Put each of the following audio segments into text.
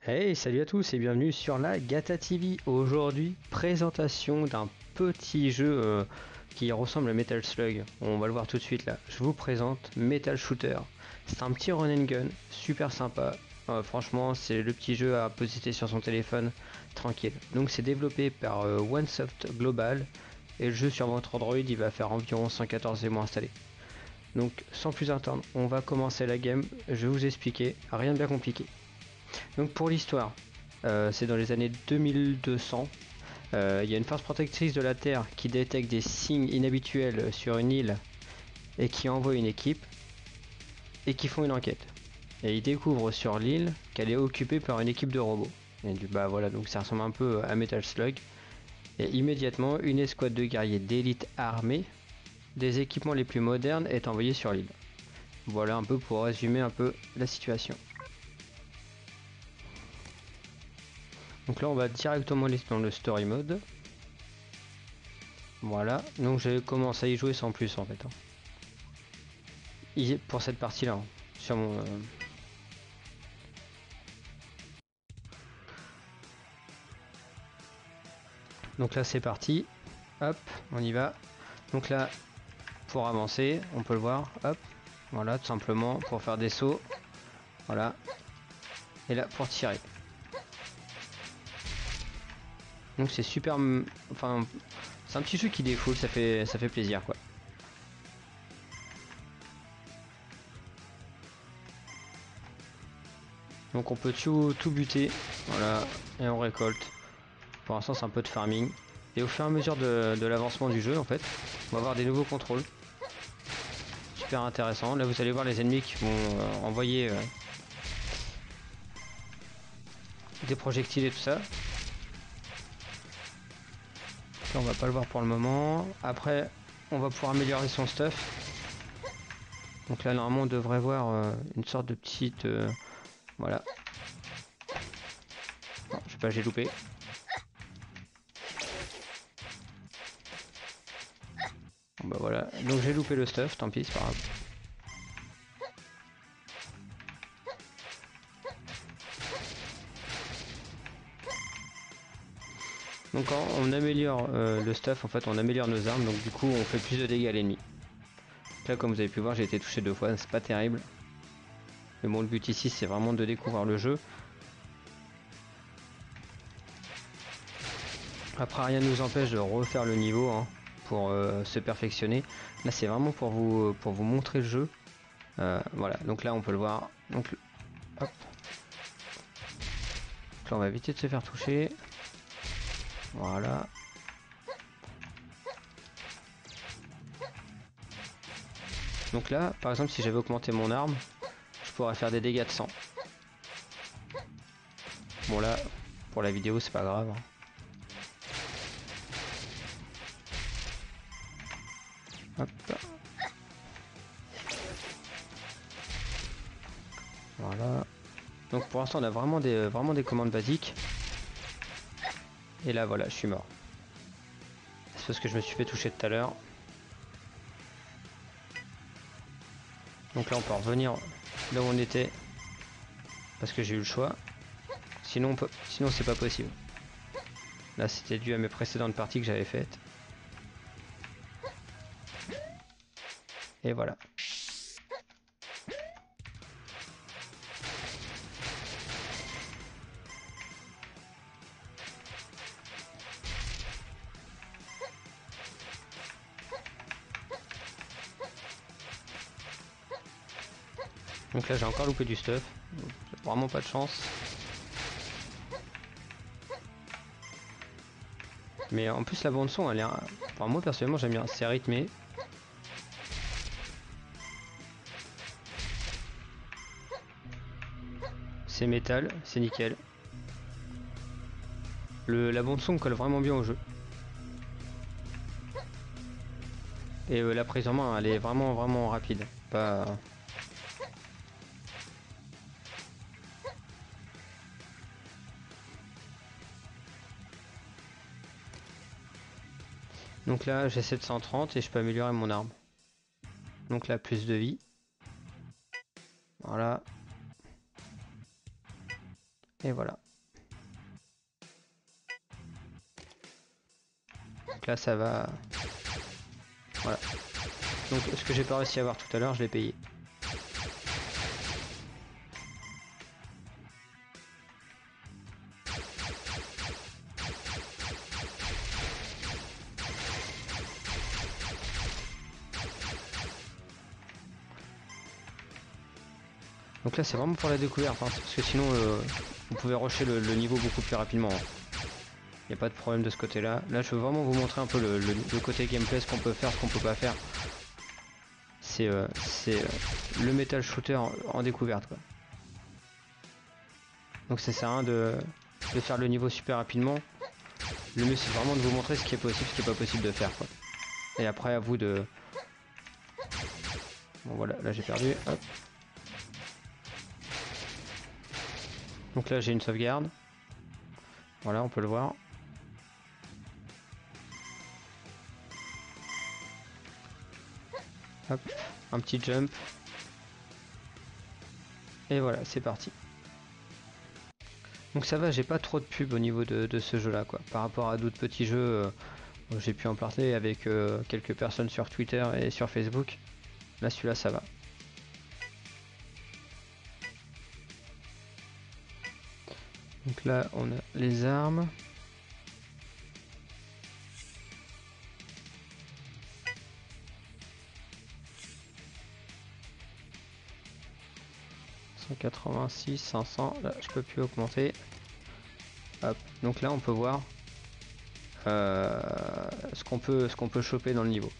Hey, salut à tous et bienvenue sur la Gata TV. Aujourd'hui, présentation d'un petit jeu qui ressemble à Metal Slug. On va le voir tout de suite là. Je vous présente Metal Shooter. C'est un petit run and gun, super sympa. Franchement, c'est le petit jeu à poser sur son téléphone, tranquille. Donc c'est développé par OneSoft Global et le jeu sur votre Android, il va faire environ 114 mois installé. Donc sans plus attendre, on va commencer la game. Je vais vous expliquer, rien de bien compliqué. Donc pour l'histoire, c'est dans les années 2200. Il y a une force protectrice de la Terre qui détecte des signes inhabituels sur une île et qui envoie une équipe et qui font une enquête. Et ils découvrent sur l'île qu'elle est occupée par une équipe de robots. Et du bah voilà, donc ça ressemble un peu à Metal Slug. Et immédiatement, une escouade de guerriers d'élite armés, des équipements les plus modernes, est envoyée sur l'île. Voilà un peu pour résumer un peu la situation. Donc là on va directement aller dans le story mode. Voilà, donc j'ai commencé à y jouer sans plus en fait. Pour cette partie là, sur mon... Donc là c'est parti, hop, on y va. Donc là, pour avancer, on peut le voir, hop, voilà, tout simplement, pour faire des sauts, voilà. Et là, pour tirer. Donc c'est super, enfin, c'est un petit jeu qui défoule, ça fait plaisir quoi. Donc on peut tout buter, voilà, et on récolte. Pour l'instant c'est un peu de farming. Et au fur et à mesure de l'avancement du jeu en fait, on va avoir des nouveaux contrôles. Super intéressant. Là vous allez voir les ennemis qui vont envoyer des projectiles et tout ça. Là on va pas le voir pour le moment. Après on va pouvoir améliorer son stuff. Donc là normalement on devrait voir une sorte de petite... voilà. Non, je sais pas, j'ai loupé. Bon bah voilà. Donc j'ai loupé le stuff, tant pis, c'est pas grave. Donc quand on améliore le stuff, en fait on améliore nos armes, donc du coup on fait plus de dégâts à l'ennemi. Là comme vous avez pu voir j'ai été touché 2 fois, c'est pas terrible. Mais bon le but ici c'est vraiment de découvrir le jeu. Après rien ne nous empêche de refaire le niveau hein, pour se perfectionner. Là c'est vraiment pour vous montrer le jeu. Voilà, donc là on peut le voir. Donc, hop. Donc là on va éviter de se faire toucher. Voilà. Donc là, par exemple, si j'avais augmenté mon arme, je pourrais faire des dégâts de sang. Bon là, pour la vidéo, c'est pas grave. Hop. Voilà. Donc pour l'instant, on a vraiment des commandes basiques. Et là, voilà, je suis mort. C'est parce que je me suis fait toucher tout à l'heure. Donc là, on peut revenir là où on était. Parce que j'ai eu le choix. Sinon, sinon c'est pas possible. Là, c'était dû à mes précédentes parties que j'avais faites. Et voilà. Donc là, j'ai encore loupé du stuff. Vraiment pas de chance. Mais en plus, la bande son, elle est... Enfin, moi, personnellement, j'aime bien. C'est rythmé. C'est métal, c'est nickel. La bande son colle vraiment bien au jeu. Et la prise en main, elle est vraiment rapide. Pas... Donc là, j'ai 730 et je peux améliorer mon arme. Donc là, plus de vie. Voilà. Et voilà. Donc là ça va. Voilà. Donc ce que j'ai pas réussi à avoir tout à l'heure, je l'ai payé. Donc là c'est vraiment pour la découverte, hein, parce que sinon vous pouvez rusher le niveau beaucoup plus rapidement. Hein. Il n'y a pas de problème de ce côté là. Là je veux vraiment vous montrer un peu le côté gameplay, ce qu'on peut faire, ce qu'on peut pas faire. C'est le Metal Shooter en découverte quoi. Donc ça sert à rien de faire le niveau super rapidement. Le mieux c'est vraiment de vous montrer ce qui est possible, ce qui est pas possible de faire quoi. Et après à vous de... Bon voilà, là j'ai perdu, hop. Donc là j'ai une sauvegarde. Voilà, on peut le voir. Hop, un petit jump. Et voilà, c'est parti. Donc ça va, j'ai pas trop de pub au niveau de ce jeu là quoi. Par rapport à d'autres petits jeux, j'ai pu en parler avec quelques personnes sur Twitter et sur Facebook. Là celui-là ça va. Donc là on a les armes. ...186, 500, là je peux plus augmenter. Hop, donc là on peut voir ce qu'on peut choper dans le niveau.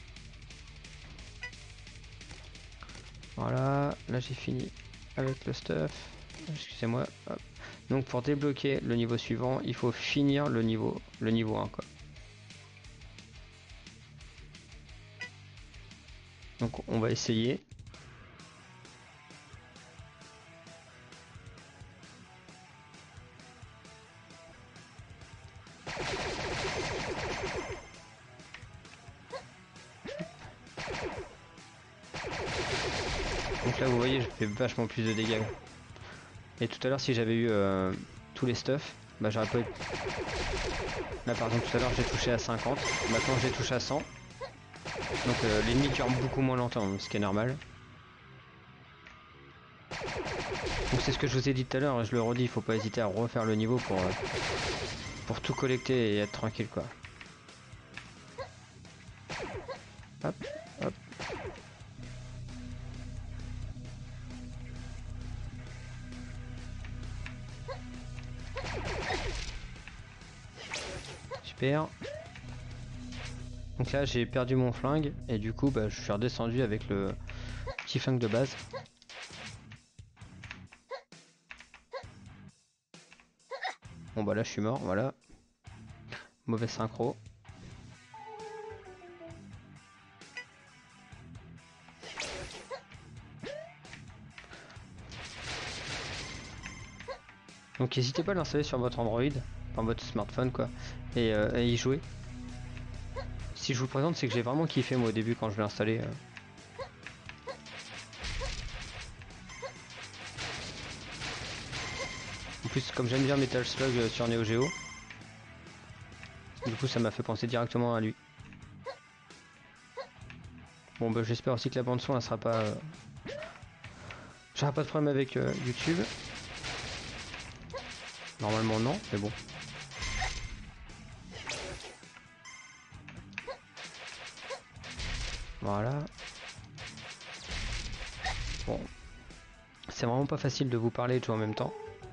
Voilà, là j'ai fini avec le stuff. Excusez-moi. Donc pour débloquer le niveau suivant, il faut finir le niveau 1 quoi. Donc on va essayer. Donc là vous voyez, je fais vachement plus de dégâts. Et tout à l'heure si j'avais eu tous les stuff, bah j'aurais pas eu... Là par exemple tout à l'heure j'ai touché à 50, maintenant j'ai touché à 100. Donc l'ennemi tue beaucoup moins longtemps, ce qui est normal. Donc c'est ce que je vous ai dit tout à l'heure, je le redis, il faut pas hésiter à refaire le niveau pour tout collecter et être tranquille quoi. Hop, hop. Super. Donc là j'ai perdu mon flingue et du coup bah, je suis redescendu avec le petit flingue de base. Bon bah là je suis mort, voilà. Mauvais synchro. Donc n'hésitez pas à l'installer sur votre Android, enfin votre smartphone quoi, et y jouer. Si je vous le présente c'est que j'ai vraiment kiffé moi au début quand je l'ai installé. En plus comme j'aime bien Metal Slug sur Neo Geo, du coup ça m'a fait penser directement à lui. Bon bah j'espère aussi que la bande son elle sera pas... J'aurai pas de problème avec YouTube. Normalement non, mais bon. Voilà. Bon. C'est vraiment pas facile de vous parler et de jouer en même temps.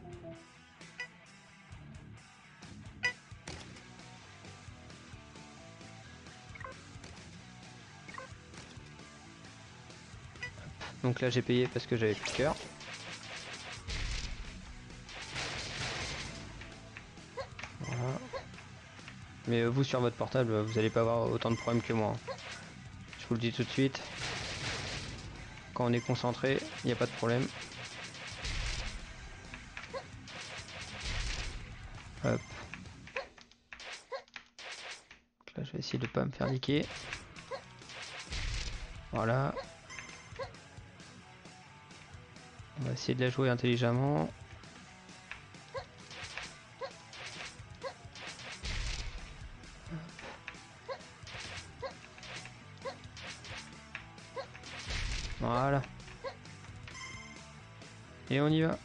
Donc là j'ai payé parce que j'avais plus de cœur. Voilà. Mais vous sur votre portable vous allez pas avoir autant de problèmes que moi. Je vous le dis tout de suite. Quand on est concentré, il n'y a pas de problème. Hop. Donc là je vais essayer de pas me faire niquer. Voilà. On va essayer de la jouer intelligemment. Voilà. Et on y va.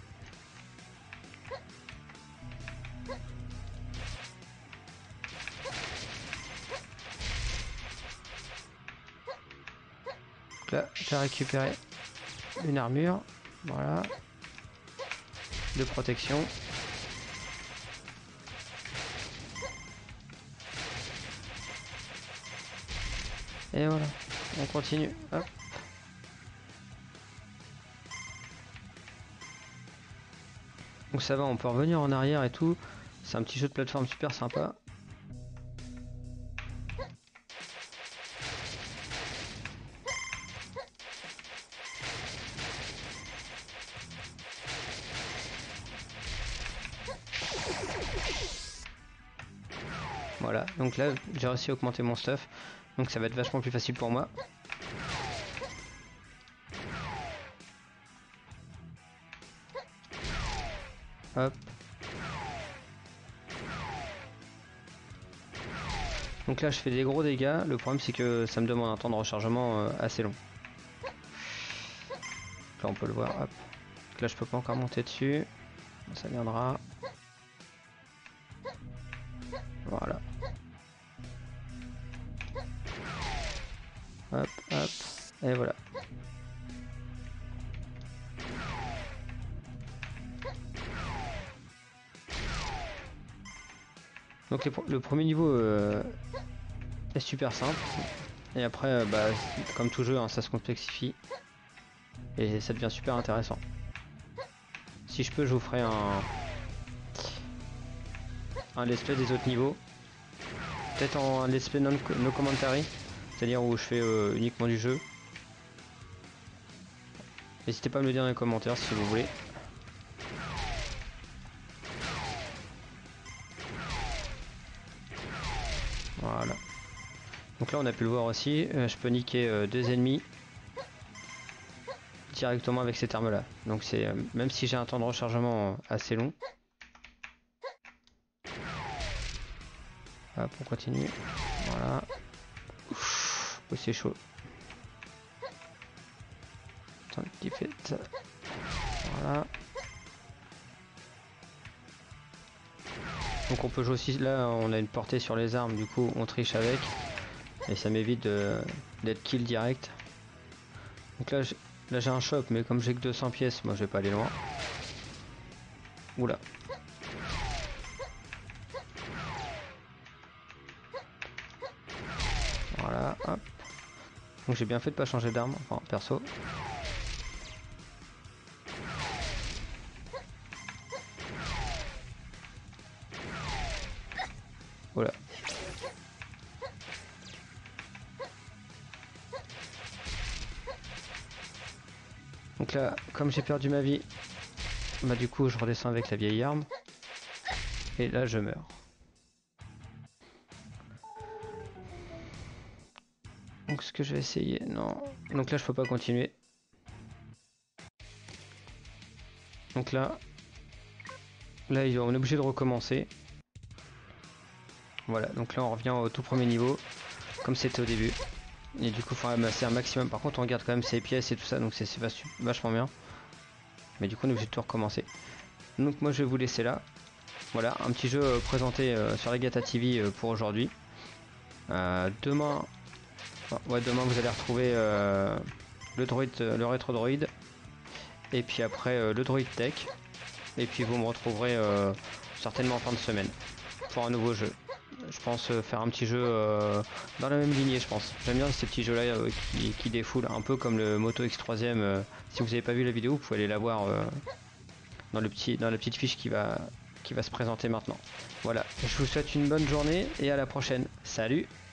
Donc là, j'ai récupéré une armure. Voilà. De protection. Et voilà. On continue. Hop. Donc ça va, on peut revenir en arrière et tout. C'est un petit jeu de plateforme super sympa. Voilà, donc là j'ai réussi à augmenter mon stuff. Donc ça va être vachement plus facile pour moi. Hop. Donc là je fais des gros dégâts, le problème c'est que ça me demande un temps de rechargement assez long. Là on peut le voir, hop. Donc là je peux pas encore monter dessus, ça viendra. Voilà. Hop, hop, et voilà. Donc le premier niveau est super simple. Et après, bah, comme tout jeu, hein, ça se complexifie. Et ça devient super intéressant. Si je peux, je vous ferai un let's play des autres niveaux. Peut-être en let's play no commentary. C'est-à-dire où je fais uniquement du jeu. N'hésitez pas à me le dire dans les commentaires si vous voulez. Voilà. Donc là on a pu le voir aussi, je peux niquer deux ennemis directement avec cette arme là. Donc c'est même si j'ai un temps de rechargement assez long. Hop, on continue. Voilà. Oh, c'est chaud. Attends, qui fait ça. Voilà. Donc on peut jouer aussi, là on a une portée sur les armes, du coup on triche avec. Et ça m'évite d'être kill direct. Donc là j'ai un shop, mais comme j'ai que 200 pièces, moi je vais pas aller loin. Oula. Voilà, hop. Donc j'ai bien fait de pas changer d'arme, enfin perso. Voilà. Donc là, comme j'ai perdu ma vie, bah du coup je redescends avec la vieille arme. Et là je meurs. Donc ce que je vais essayer, non. Donc là je peux pas continuer. Donc là on est obligé de recommencer. Voilà, donc là on revient au tout premier niveau, comme c'était au début. Et du coup il faut ramasser un maximum. Par contre on garde quand même ses pièces et tout ça, donc c'est vachement bien. Mais du coup on est obligé de tout recommencer. Donc moi je vais vous laisser là. Voilà, un petit jeu présenté sur la Gata TV pour aujourd'hui. Demain, demain vous allez retrouver le rétro droïde. Et puis après le droïde tech. Et puis vous me retrouverez certainement en fin de semaine pour un nouveau jeu. Je pense faire un petit jeu dans la même lignée, je pense. J'aime bien ces petits jeux là qui défoulent, un peu comme le Moto X3ème. Si vous n'avez pas vu la vidéo, vous pouvez aller la voir dans la petite fiche qui va se présenter maintenant. Voilà, je vous souhaite une bonne journée et à la prochaine. Salut!